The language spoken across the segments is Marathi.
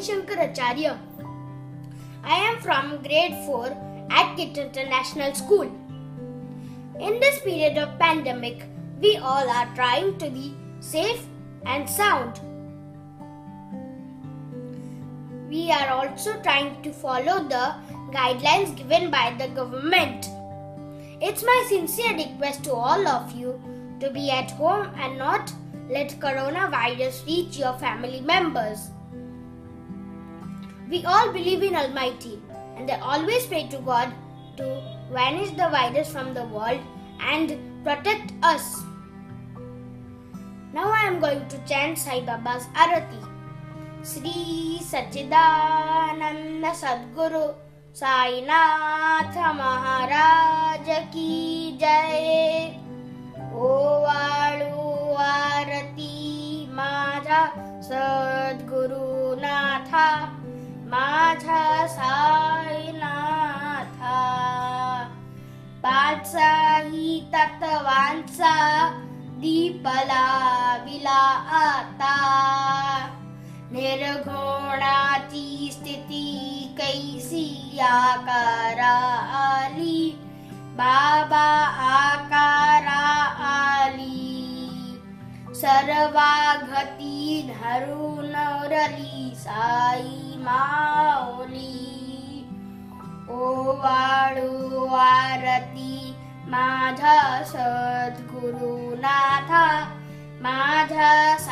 Shankaracharya. I am from grade 4 at KIT International School. In this period of pandemic, we all are trying to be safe and sound. We are also trying to follow the guidelines given by the government. It's my sincere request to all of you to be at home and not let coronavirus reach your family members. We all believe in Almighty and I always pray to God to banish the virus from the world and protect us. Now I am going to chant Sai Baba's Arati. Sri Sachidananda Sadguru Sainath Maharaj Ki Jai. Ovalu Arati Majha Sadguru Natha Majha Sainatha. Patsahi Tatvansa Deepala Vilaata. निर्गुणाची स्थिती कैसी आकारा आली बाबा आकारा आली सर्वागती धरून रली साई माऊली ओवाळू आरती माझा सद्गुरुनाथा माझा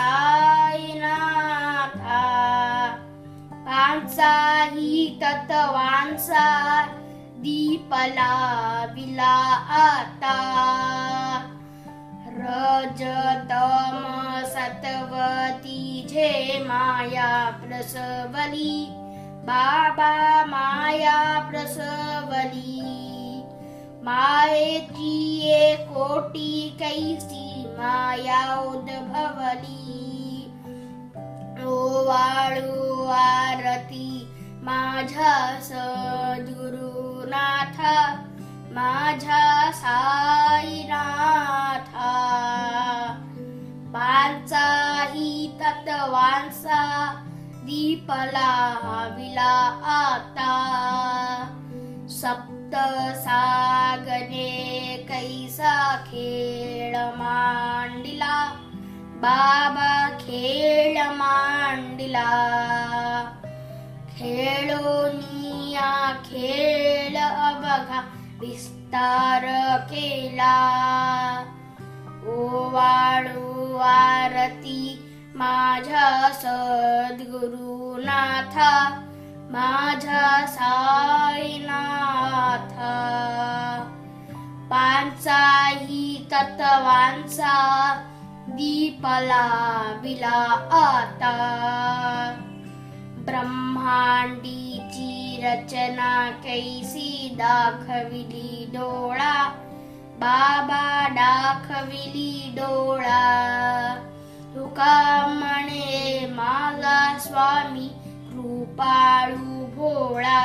साईनाथा पांचाही तत्वांचा दीपला विलाता रजतम सत्वती जे माया प्रसवली बाबा माया प्रसवली मायेची कोटी कैसी माया उद्भवली ओवाळू आरती माझा सद्गुरुनाथा माझा साईनाथा पांचाही तत्वांचा दीपला विलाता सप्त सागरे कैसा खेळ मांडिला बाबा खेळ मांडिला खेळोनिया खेळ अवघा विस्तार केला ओवाळू आरती माझा सद्गुरुनाथा माझा साईनाथा पांचाही तत्वांचा दीपला विलाता ब्रह्मांडीची रचना कैसी दाखविली डोळा बाबा दाखविली डोळा तुका म्हणे माझा स्वामी कृपाळू भोळा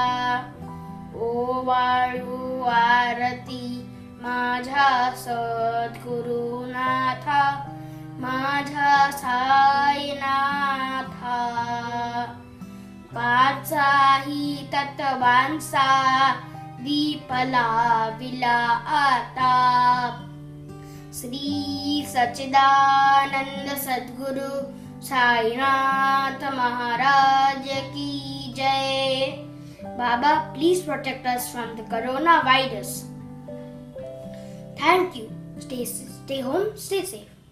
ओवाळू आरती माझा सद्गुरुनाथा माझा साईनाथा पांचाही तत्वांचा दीपला विलाता श्री सच्चिदानंद सद्गुरु साईनाथ महाराज की जय. Baba, please protect us from the coronavirus. Thank you. Stay home, stay safe.